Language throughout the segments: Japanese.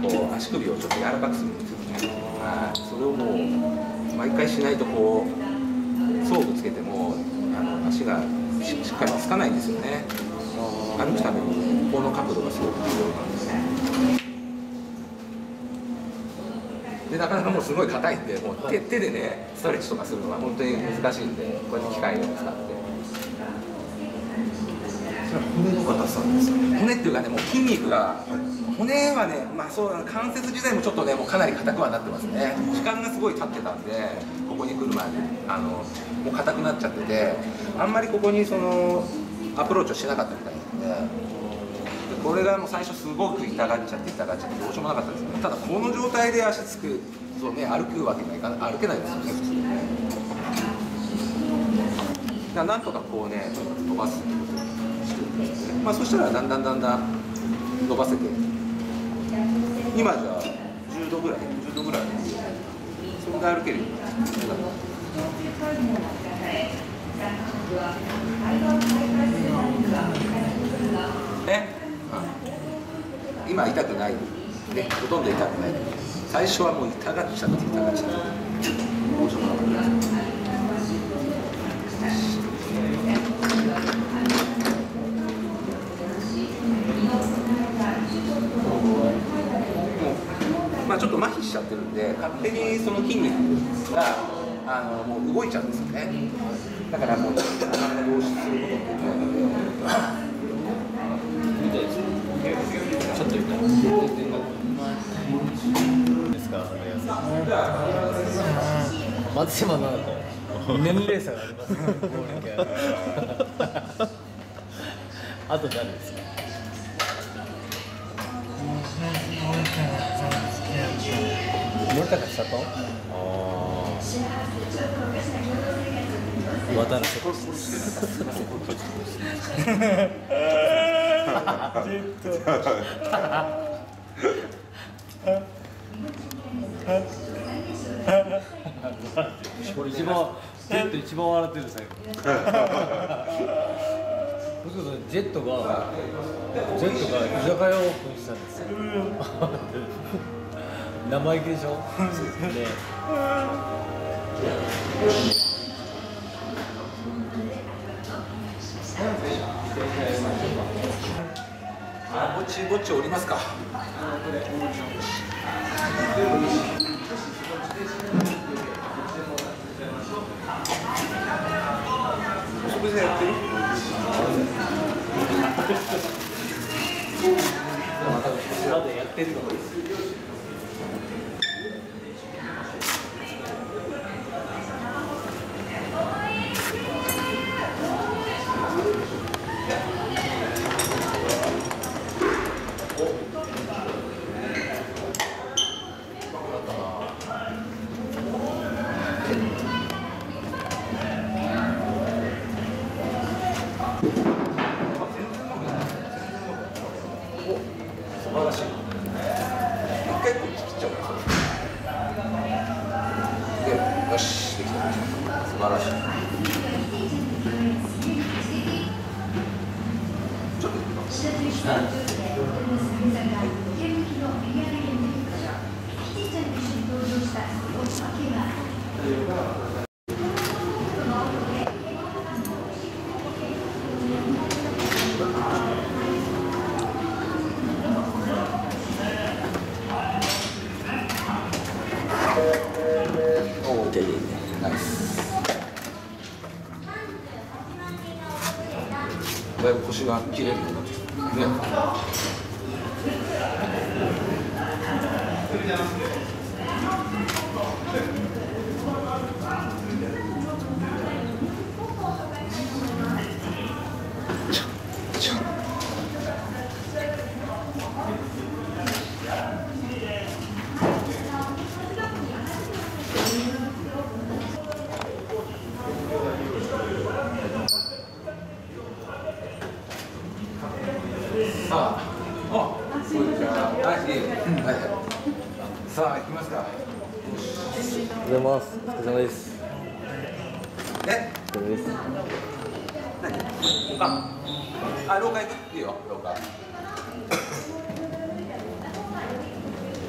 こう足首をちょっと柔らかくするんですよね。それをもう毎回しないとこう装具つけても足がしっかりつかないんですよね。歩くためにこの角度がすごく重要なんですね。でなかなかもうすごい硬いんで、もう手でねストレッチとかするのが本当に難しいんで、こうやって機械を使って。それは骨の硬さですか？骨っていうかね、もう筋肉が、骨はね、まあそうだな、関節自体もちょっとね、もうかなり硬くはなってますね。時間がすごい経ってたんで、ここに来る前にもう硬くなっちゃってて、あんまりここにそのアプローチをしなかったみたいなんで。これがもう最初すごく痛がっちゃってどうしようもなかったですね。ただこの状態で足つくとね、歩くわけにはいかない、歩けないですよね普通にね。なんとかこうね伸ばすってことにしてるんですね。そしたらだんだん伸ばせて、今じゃあ10度ぐらいそれで歩けるようになってますね。今痛くない、ね、ほとんど痛くない。最初はもう痛がっちゃってどうしようもなかったです。ちょっと麻痺しちゃってるんで、勝手にその筋肉がもう動いちゃうんですよね。だからもうなかなか動詞することってできないので。ちょっと痛いですか、 松島奈々と年齢差がありますね。あと誰ですか？森高千里？渡辺瀬戸。これ一番笑ってる最後。ジェットが居酒屋をオープンしたんですよ。生意気でしょ。ね。 ぼっち降りますか。お食事やってる？ まだやってるの？ 素晴らしい。一回こっち切っちゃおうか。で、よし、できた。素晴らしい。ちょっと行きます。ナイス。だいぶ腰が切れるようになってきたね。さあ、こんにちは。さあ、行きますか。 おはようございます。お疲れ様です。 ね。 お疲れ様です。 何？廊下行く？いいよ、廊下。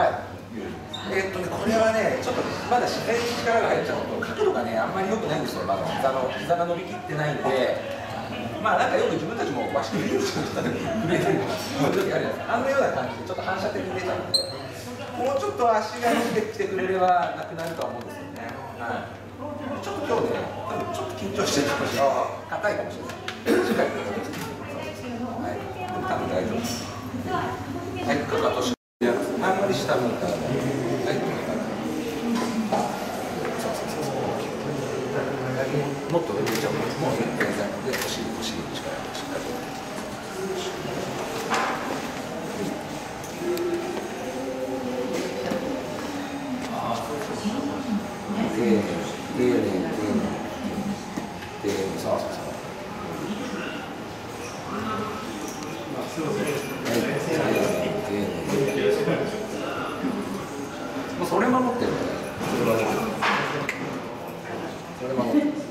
はい。これはね、ちょっとまだ自然に力が入っちゃうと、角度がね、あんまり良くないんですよ、まだ膝が伸びきってないんで、まあなんかよく自分たちも和式ミュージシャンとかで震えてる時あるじゃないですか、あのような感じで、ちょっと反射的に出ちゃうので、もうちょっと足が伸びてきてくれればなくなるとは思うんですよね。はい。ちょっと今日ね、多分ちょっと緊張してるかもしれない。硬いかもしれない。しっかりとはい。多分大丈夫です。はい、かかとしあんまり下向いたらね。はい、もっと上ちゃう。もう全然で、お尻に力をしっかり。そうそうそう。もうそれ守ってる。それ守ってる。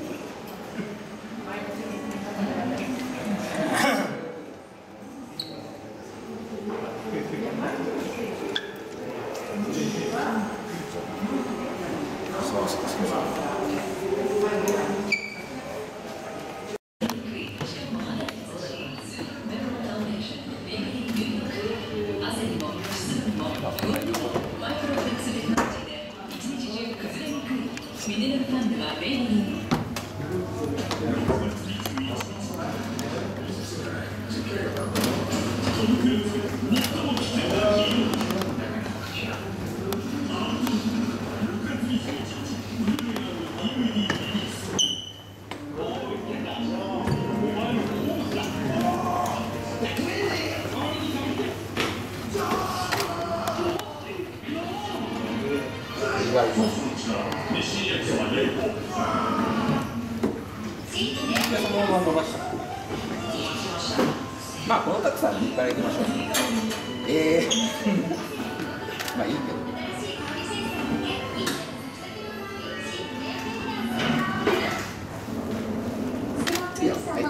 そうそうそうそう。まあこのたくさん右からいきましょう。まあいいけど。いいよ。はい。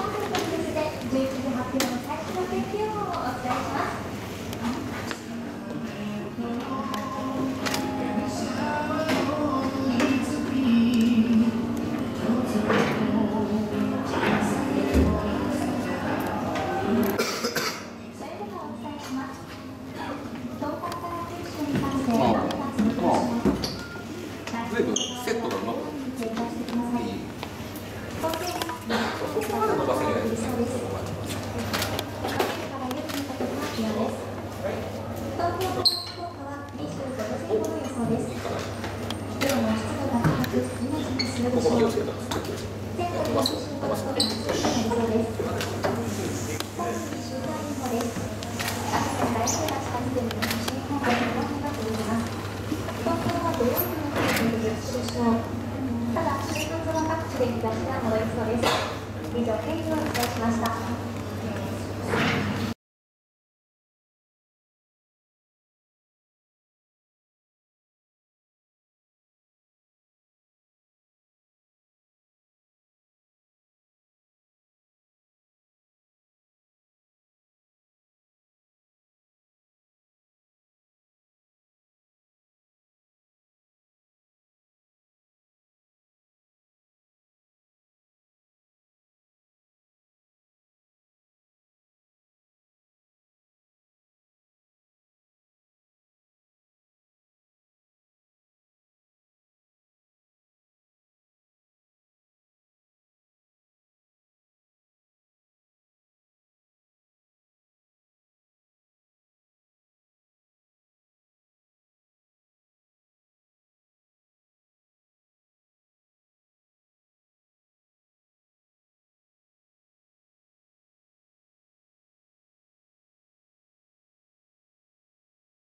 随分セットがうまくなっていい。そこまで伸ばせないですね。ここ気をつけてます。伸ばす。 ただ、週末の各地で日差しが戻りそうです。以上、天気をお伝えしました。